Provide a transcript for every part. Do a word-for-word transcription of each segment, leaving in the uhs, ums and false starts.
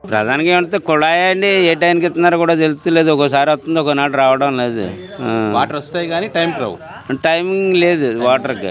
ప్రధానంగా ఏమంటే కుళాయి అండి ఏ టైంకి ఇస్తున్నారో కూడా తెలుస్తలేదు. ఒకసారి వస్తుంది ఒకనాడు రావడం లేదు. వాటర్ వస్తాయి కానీ టైం రావు, టైమింగ్ లేదు వాటర్కి.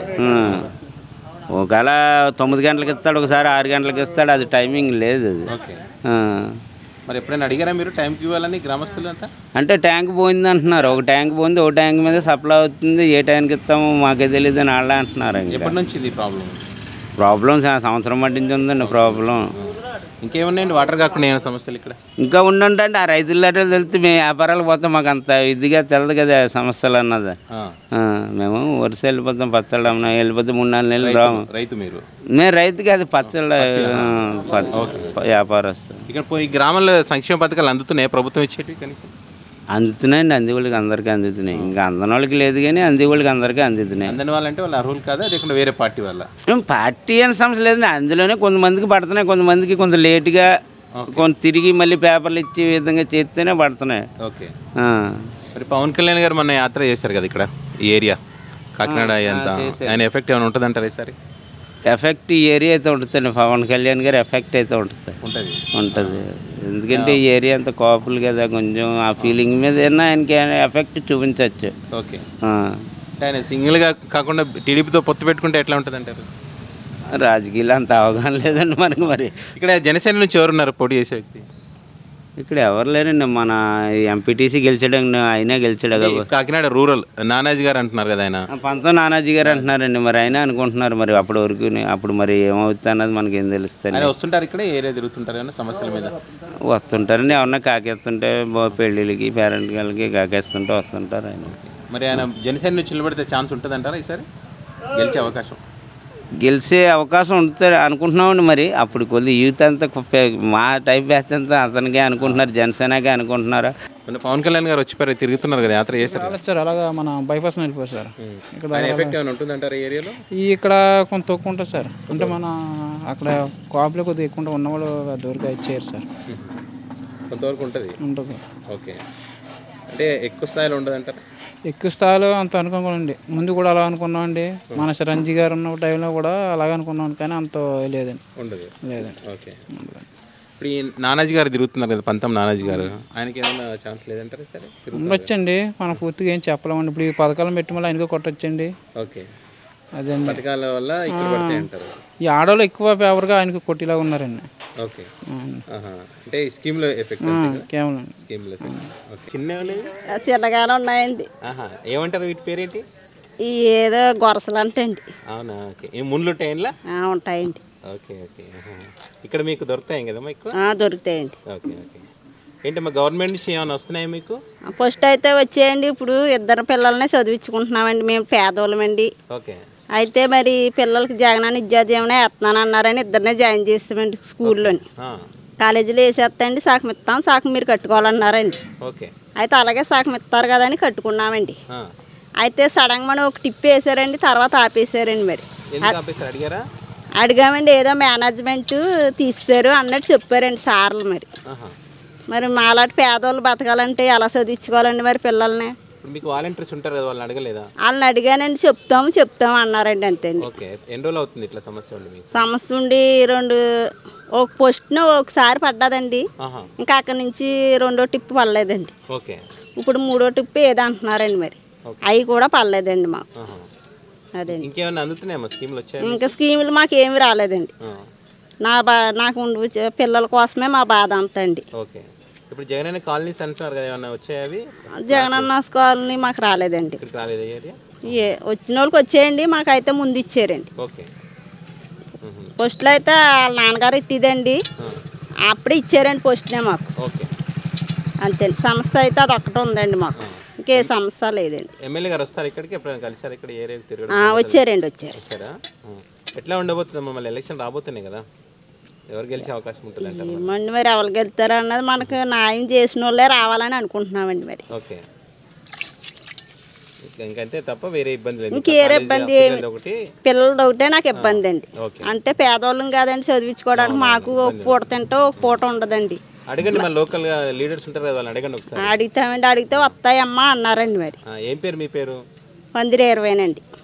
ఒకవేళ తొమ్మిది గంటలకు ఇస్తాడు, ఒకసారి ఆరు గంటలకు ఇస్తాడు, అది టైమింగ్ లేదు అది. మరి ఎప్పుడైనా అడిగారా మీరు టైంకి ఇవ్వాలని గ్రామస్తులు అంతా? అంటే ట్యాంక్ పోయింది అంటున్నారు. ఒక ట్యాంక్ పోయింది, ఒక ట్యాంక్ మీద సప్లై అవుతుంది, ఏ టైంకి ఇస్తామో మాకే తెలియదు అని వాళ్ళే అంటున్నారు. ఎప్పటి నుంచి ఇది ప్రాబ్లం? ప్రాబ్లం సంవత్సరం పట్టి నుంచి ఉందండి ప్రాబ్లం. ఇంకేమున్నాయండి వాటర్ కాకుండా ఏమైనా సమస్యలు ఇక్కడ? ఇంకా ఉండండి ఆ రైతుల లెటర్ తెలిస్తే మేము వ్యాపారాలు పోతాం, మాకు అంత ఇదిగా తెలదు కదా సమస్యలు అన్నది. మేము వరుస వెళ్ళిపోతాం, పచ్చళ్ళు అమ్మ వెళ్ళిపోతే మూడు నాలుగు నెలలు రాము. రైతు మీరు? మేము రైతు కాదు, పచ్చళ్ళ వ్యాపారస్తు. ఇక్కడ ఈ గ్రామంలో సంక్షేమ పథకాలు అందుతున్నాయి ప్రభుత్వం ఇచ్చేటివి కనీసం? అందుతున్నాయండి, అంది వాళ్ళకి అందరికీ అందుతున్నాయి. ఇంకా అందని వాళ్ళకి లేదు కానీ అంది వాళ్ళకి అందరికీ అందుతున్నాయి. అందని వాళ్ళంటే వాళ్ళు అర్హులు కాదా లేకుండా వేరే పార్టీ వల్ల? పార్టీ అని సమస్య లేదండి, అందులోనే కొంతమందికి పడుతున్నాయి, కొంతమందికి కొంత లేటుగా కొంత తిరిగి మళ్ళీ పేపర్లు ఇచ్చే విధంగా చేస్తేనే పడుతున్నాయి. ఓకే. మరి పవన్ కళ్యాణ్ గారు మొన్న యాత్ర చేశారు కదా ఇక్కడ ఈ ఏరియా కాకినాడ అంతా, ఆయన ఎఫెక్ట్ ఏమైనా ఉంటుంది అంటారు ఈసారి? ఎఫెక్ట్ ఈ ఏరియా అయితే ఉంటుందండి, పవన్ కళ్యాణ్ గారు ఎఫెక్ట్ అయితే ఉంటుంది ఉంటుంది ఉంటుంది ఎందుకంటే ఈ ఏరియా అంతా కోపులు కదా, కొంచెం ఆ ఫీలింగ్ మీద ఏమన్నా ఆయనకి ఎఫెక్ట్ చూపించవచ్చు. ఓకే. ఆయన సింగిల్గా కాకుండా టీడీపీతో పొత్తు పెట్టుకుంటే ఎట్లా ఉంటుంది అంటారు? రాజకీయాలు అంత అవగాహన లేదండి మనకు. మరి ఇక్కడ జనసేన నుంచి ఎవరున్నారు పోటీ చేసే వ్యక్తి? ఇక్కడ ఎవరు లేరండి, మన ఎంపీటీసీ గెలిచాడు, అయినా గెలిచాడు. కాకినాడ రూరల్ నానాజీ గారు అంటున్నారు కదా, ఆయన పంతం నానాజీ గారు అంటున్నారండి. మరి అయినా అనుకుంటున్నారు, మరి అప్పటి వరకు అప్పుడు మరి ఏమవుతుంది అన్నది మనకి ఏం తెలుస్తుంది. వస్తుంటారు ఇక్కడ ఏరియా తిరుగుతుంటారు ఏమన్నా సమస్యల మీద? వస్తుంటారండి, ఎవరన్నా కాకేస్తుంటే పెళ్ళిళ్ళకి పేరెంట్ వాళ్ళకి కాకేస్తుంటే వస్తుంటారు ఆయన. మరి ఆయన జనసేన నుంచి నిలబడితే ఛాన్స్ ఉంటుంది అంటారా ఈసారి గెలిచే అవకాశం? గెలిచే అవకాశం ఉంటుంది అనుకుంటున్నామండి. మరి అప్పుడు కొద్ది యూత్ అంతా మా టైప్ వేస్తే అంతా అతనికే అనుకుంటున్నారు, జనసేనకే అనుకుంటున్నారు. పవన్ కళ్యాణ్ గారు వచ్చి తిరుగుతున్నారు కదా, యాత్ర చేశారు వచ్చారు, అలాగా మన బైపాస్ వెళ్ళిపోయారు సార్. ఉంటుందంటారు ఏరియాలో? ఇక్కడ కొంత తక్కువ ఉంటుంది సార్, అంటే మన అక్కడ కాపులో కొద్దిగా ఎక్కువ ఉన్నవాళ్ళు దూరంగా ఇచ్చేయారు సార్. కొంతవరకు ఉంటుంది ఉంటుంది. ఓకే. అంటే ఎక్కువ స్థాయిలో ఉండదు అంటారు? ఎక్కువ స్థాయిలో అంత అనుకోండి, ముందు కూడా అలా అనుకున్నామండి. మన చిరంజీవి గారు ఉన్న టైంలో కూడా అలాగే అనుకున్నాం, కానీ అంత లేదండి. ఉండదు లేదండి. ఓకే. ఇప్పుడు ఈ నానాజీ గారు తిరుగుతున్నారు కదా, పంతం నానాజీ గారు, ఆయనకి ఏమైనా ఛాన్స్ లేదంటారు? సరే ఉండొచ్చండి, మనం పూర్తిగా ఏం చెప్పలేమండి. ఇప్పుడు ఈ పథకాలను పెట్టి మళ్ళీ ఆయనగా కొట్టొచ్చండి. ఓకే. అదే పథకాల వల్ల ఇక్కడ పడతాయి అంటారు. ఈ ఆడవాళ్ళు ఎక్కువ ఫేవర్గా ఆయనకు కొట్టిలాగా ఉన్నారండి. ఓకే. అంటే ఈ స్కీమ్లో ఎఫెక్ట్ కేవలం స్కీమ్లో చిన్న చిన్నగానే ఉన్నాయండి. ఏమంటారు వీటి పేరేంటి? ఈ ఏదో గొరసలు అంటే అండి. అవునా? ఓకే. ఏ ముండ్లు ఉంటాయండి? ఉంటాయండి. Okay okay. ఇక్కడ మీకు దొరుకుతాయి కదమ్మా ఎక్కువ? దొరుకుతాయండి. Okay okay. ఏంటమ్మా గవర్నమెంట్ నుంచి ఏమైనా వస్తున్నాయా మీకు? ఫస్ట్ అయితే వచ్చేయండి, ఇప్పుడు ఇద్దరు పిల్లల్ని చదివించుకుంటున్నామండి, మేము పేదవాళ్ళమండి. ఓకే. అయితే మరి పిల్లలకి జగనాన్ని విద్యార్థి ఏమైనా వేస్తున్నాను అన్నారని ఇద్దరినే జాయిన్ చేస్తామండి స్కూల్లోని. కాలేజీలో వేసేస్తాండి, సగం ఇస్తాం, సగం మీరు కట్టుకోవాలన్నారండి. ఓకే. అయితే అలాగే సగం ఇస్తారు కదా అని కట్టుకున్నామండి. అయితే సడన్గా మనం ఒక టిప్ వేసారండి, తర్వాత ఆపేసారండి. మరి అడిగారా? అడిగామండి, ఏదో మేనేజ్మెంట్ తీసారు అన్నట్టు చెప్పారండి సార్లు. మరి మరి మాలాంటి పేదవాళ్ళు బతకాలంటే ఎలా చదివించుకోవాలండి మరి పిల్లల్ని? మీకు వాలంటీర్స్ ఉంటారు కదా, వాళ్ళని అడగలేదా? వాళ్ళని అడిగానండి, చెప్తాము చెప్తాము అన్నారండి, అంతే అండి. ఓకే. ఎన్ని రోజులు అవుతుంది ఇట్లా సమస్య ఉండి మీకు? సమస్య ఉండి రెండు ఒక పోస్ట్ను ఒకసారి పడ్డదండి, ఇంకా అక్కడి నుంచి రెండో టిప్పు పడలేదండి. ఓకే. ఇప్పుడు మూడో టిప్పు ఏదో అంటున్నారండి, మరి అవి కూడా పడలేదండి మాకు. అదే ఇంకేమైనా అందుతున్నాయమ్మా స్కీములు వచ్చాయి? ఇంకా స్కీములు మాకు ఏమి రాలేదండి. నా బా నాకు ఉండి పిల్లల కోసమే మా బాధ అంతా అండి. ఓకే. ఇప్పుడు జగనన్న కాలనీస్ అంటున్నారు కదా, ఏమన్నా వచ్చాయి అవి? జగనన్న కాలనీ మాకు రాలేదండి. రాలేదు ఏరియా? ఏ వచ్చిన వాళ్ళకి వచ్చేయండి, మాకైతే ముందు ఇచ్చారండి. ఓకే. పోస్టులో అయితే వాళ్ళ నాన్నగారు ఇట్టిదండి, అప్పుడే ఇచ్చారండి పోస్టునే మాకు. ఓకే. అంతే. సమస్య అయితే అది ఒక్కటే ఉందండి మాకు, ఇంకే సమస్య లేదండి. ఎమ్మెల్యే గారు వస్తారు ఇక్కడికి ఎప్పుడైనా కలిసారు? ఇక్కడ ఏరియా తిరగడం వచ్చారండి. వచ్చారు. వచ్చారా? ఎట్లా ఉండబోతుంది మమ్మల్ని? ఎలక్షన్ రాబోతున్నాయి కదా, ఎవరు గెలిచే అవకాశం ఉంటుంది అంటారు? ఏమండి మరి ఎవరు గెలుతారు అన్నది మనకు న్యాయం చేసిన వాళ్ళే రావాలని అనుకుంటున్నామండి. మరి ఓకే. ఇంకంతే తప్ప వేరే ఇబ్బంది లేదు? ఇంకేరే ఇబ్బంది పిల్లలది ఒకటే నాకు ఇబ్బంది అండి. అంటే పేదవాళ్ళం కాదండి, చదివించుకోవడానికి మాకు ఒక పూట తింటే ఒక పూట ఉండదండి. అడగండి, మన లోకల్ లీడర్స్ ఉంటారు కదా, వాళ్ళని అడగండి ఒకసారి. అడుగుతామండి, అడిగితే వస్తాయమ్మా అన్నారండి. మరి ఏం పేరు మీ పేరు? పందిరి ఇరవైనండి.